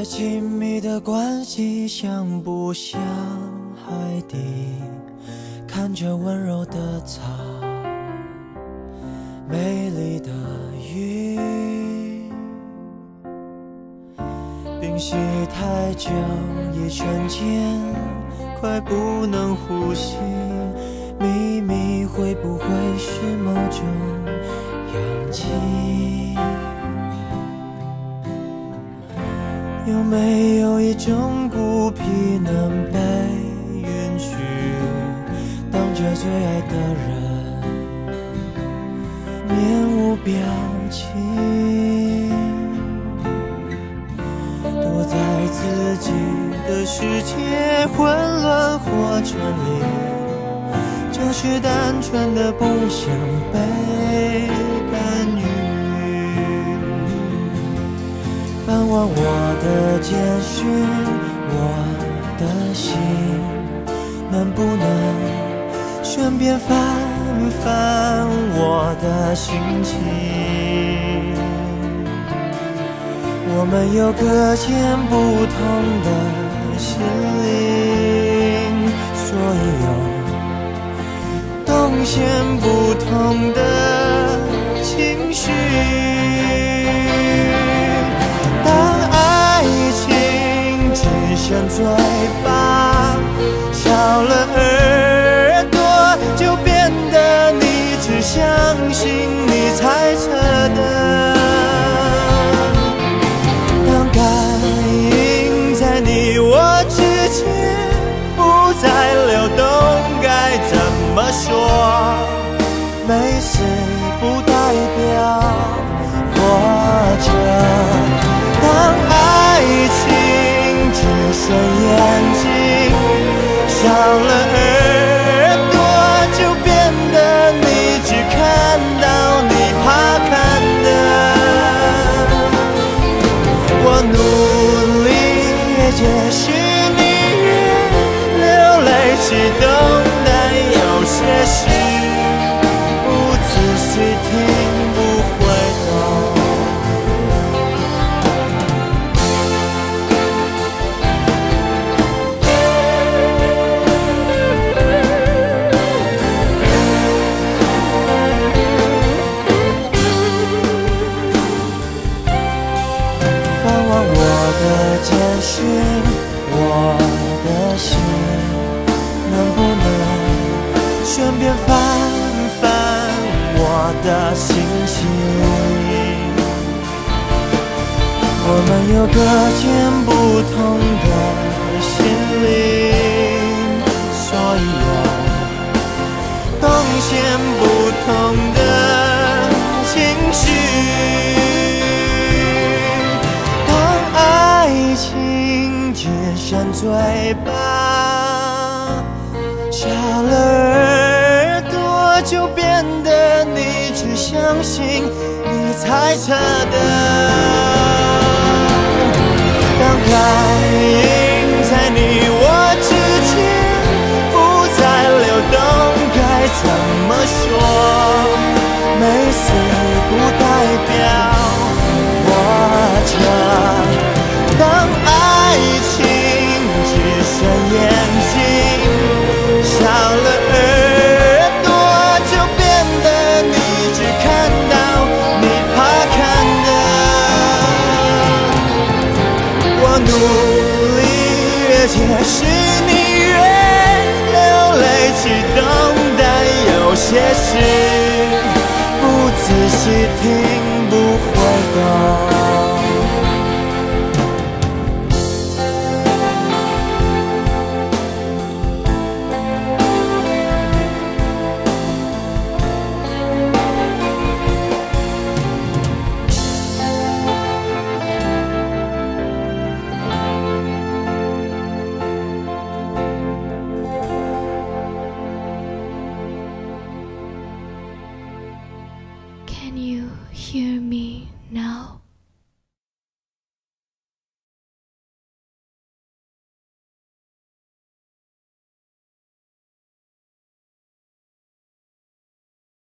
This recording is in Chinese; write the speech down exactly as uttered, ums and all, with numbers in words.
再亲密的关系，像不像海底看着温柔的草，美丽的鱼，屏息太久，一瞬间快不能呼吸，秘密会不会是某种氧气？有没有一种孤僻能被允许，当着最爱的人面无表情，躲在自己的世界混乱或顺利，就是单纯的不想被干预。翻望我的简讯，我的心，能不能顺便翻翻我的心情？我们有各见不同的心灵，所以有动线不同的情绪。像嘴巴少了耳朵，就变得你只相信你猜测的。当感应在你我之间不再流动，该怎么说？没死不代表活着。当爱情只剩眼睛，少了耳朵，就变得你只看到你怕看的。我努力越解释，你越流泪激动，但有些事不仔细听不会懂。简讯，我的心，能不能顺便翻翻我的心情？我们有各见不同的心灵，所以有动线不同的情绪。爱情只剩嘴巴，少了耳朵，就变得你只相信你猜测的。当感应在你我之间不再流动，该怎么说？没死不代表活着。当爱情只剩眼睛，少了耳朵，就变得你只看到你怕看的。我努力越解释，你越流泪激动，但有些事不仔细听不会懂。